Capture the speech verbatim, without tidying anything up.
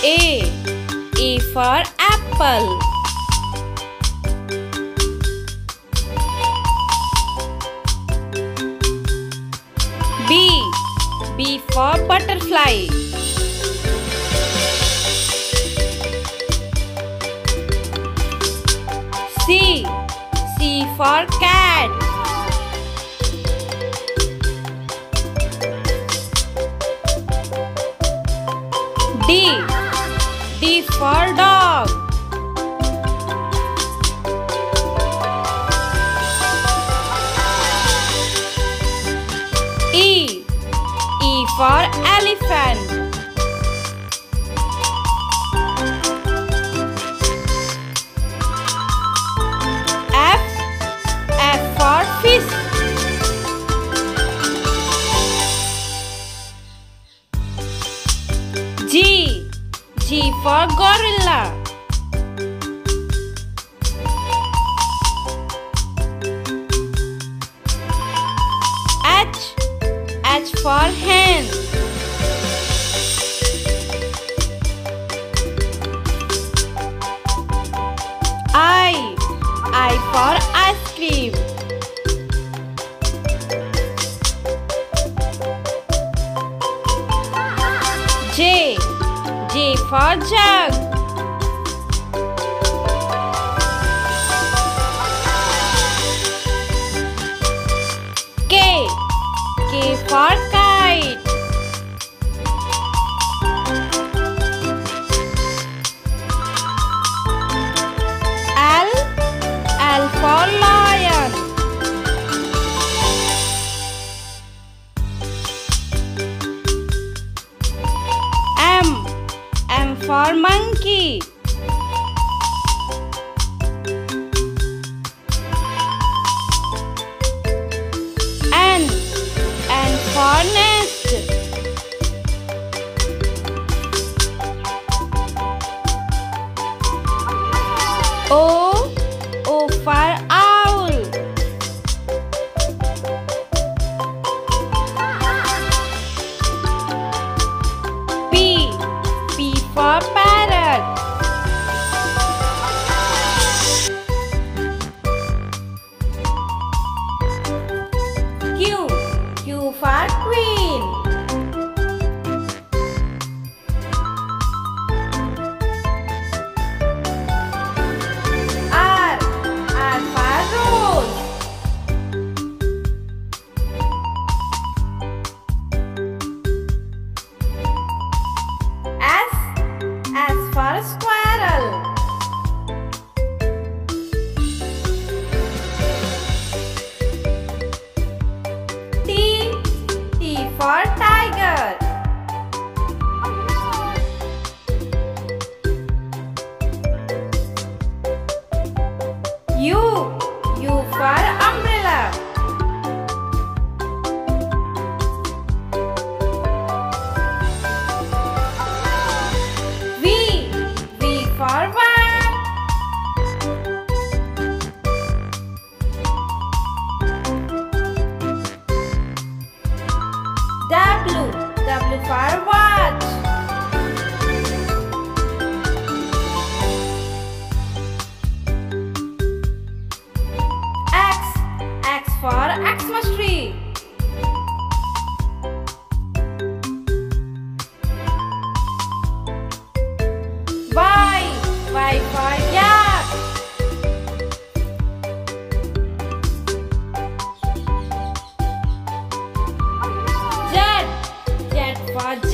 A. A for apple. B. B for butterfly. C. C for cat. D. D for dog. E. E for elephant. F. F for fish. G. G for gorilla. H. H for hen. I. I for ice cream. J. J for jug. K. K for kite. L. L for lion. M. M for monkey. N. N for nest. O. O for owl. P. P for parrot. Q. Q for queen. R. R for rose. S. S for squirrel. T. T for tiger. U. U for umbrella. V. V for van. W. W for watch. X. X for Xmas tree. Y. Y for yak. Z. Z for